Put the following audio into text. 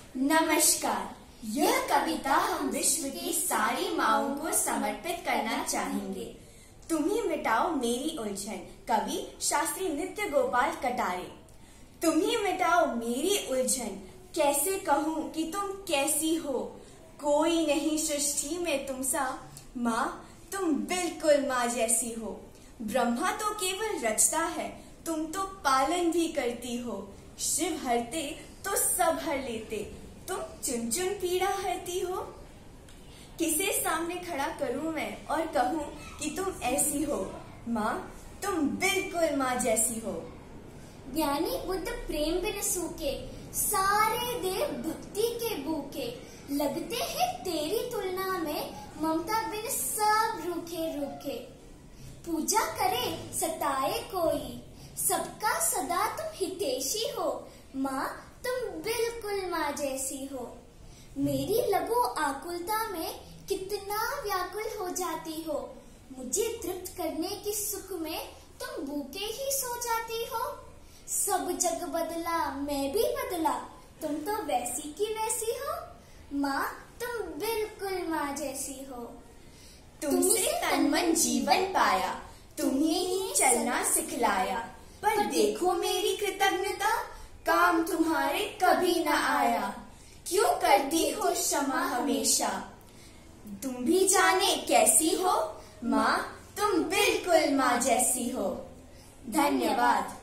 नमस्कार। यह कविता हम विश्व की सारी माँओं को समर्पित करना चाहेंगे। तुम ही मिटाओ मेरी उलझन। कवि शास्त्री नित्य गोपाल कटारे। तुम ही मिटाओ मेरी उलझन, कैसे कहूँ कि तुम कैसी हो। कोई नहीं सृष्टि में तुम सा, माँ तुम बिल्कुल माँ जैसी हो। ब्रह्मा तो केवल रचता है, तुम तो पालन भी करती हो। शिव हरते तो सब हर लेते, तुम चुन चुन पीड़ा हरती हो। किसे सामने खड़ा करूं मैं और कहूं कि तुम ऐसी हो। माँ तुम बिल्कुल माँ जैसी हो। ज्ञानी बुद्ध प्रेम बिन सूखे, सारे देव भक्ति के भूखे। लगते हैं तेरी तुलना में, ममता बिन सब रूखे रूखे। पूजा करे सताए कोई, सबका सदा तुम हितैषी हो। माँ तुम बिल्कुल माँ जैसी हो। मेरी लघु आकुलता में कितना व्याकुल हो जाती हो। मुझे तृप्त करने की सुख में तुम भूखे ही सो जाती हो। सब जग बदला मैं भी बदला, तुम तो वैसी की वैसी हो। माँ तुम बिल्कुल माँ जैसी हो। तुमसे तन मन जीवन पाया, तुम्हें ही चलना सिखलाया। पर देखो मेरी कृतज्ञता, काम तुम्हारे कभी न आया। क्यों करती हो क्षमा हमेशा, तुम भी जाने कैसी हो। माँ तुम बिल्कुल माँ जैसी हो। धन्यवाद।